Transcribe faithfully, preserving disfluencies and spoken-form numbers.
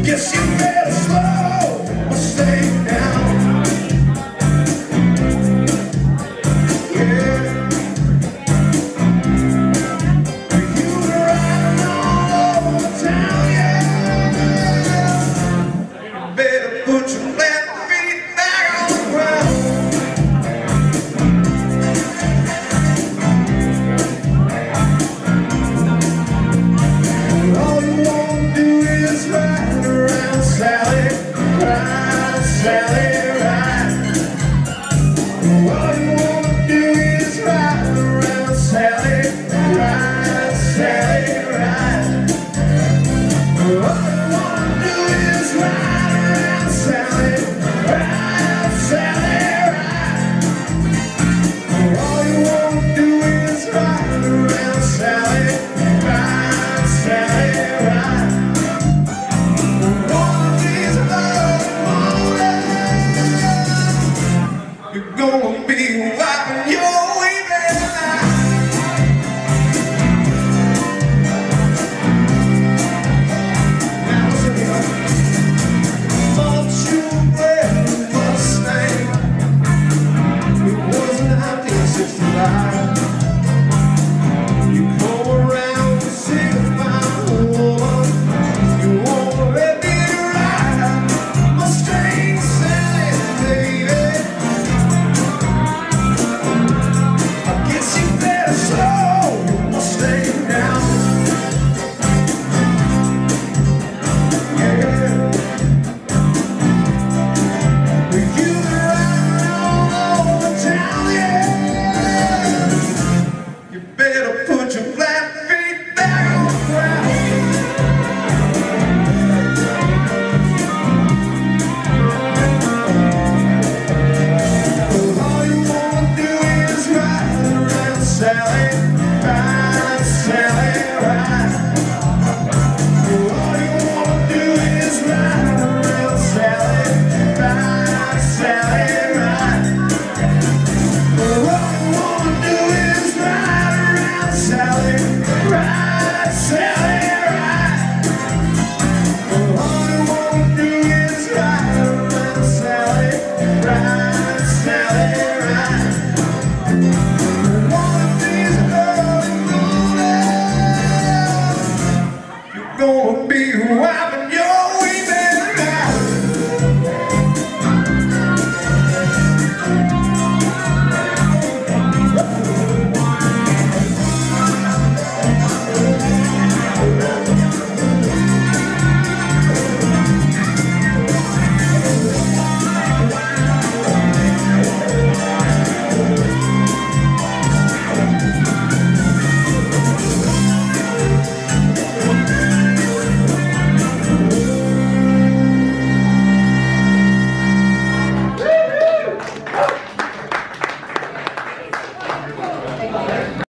Yes, you better slow or stay down. Yeah, you were riding all over town. Yeah, better put your left feet back on the ground. All you want to do is ride around, Sally, ride, Sally, ride. All you want to do is ride around, Sally, ride, Sally, ride. All you want to do is ride around, Sally, ride, Sally, ride. All you want to do is ride around, Sally, ride, Sally, ride. One of these early mornings, you're gonna be wiping your way back. Now listen here. Thought you were wearing Mustang. It was nineteen sixty-five. You come around to see a fine woman. You wanna let me ride Mustang Sally, baby. I guess you better slow your Mustang down. Yeah, you ride all over town. Yeah, you better put your flat feet back on the ground. All you wanna do is ride around, Sally, ride, Sally, ride. All you wanna do is ride around, Sally, ride, Sally, ride. All you wanna do is ride around, Sally, ride, Sally, ride. All you wanna do is ride around, Sally, ride, Sally, ride. One of these early mornings, you're gonna be wild.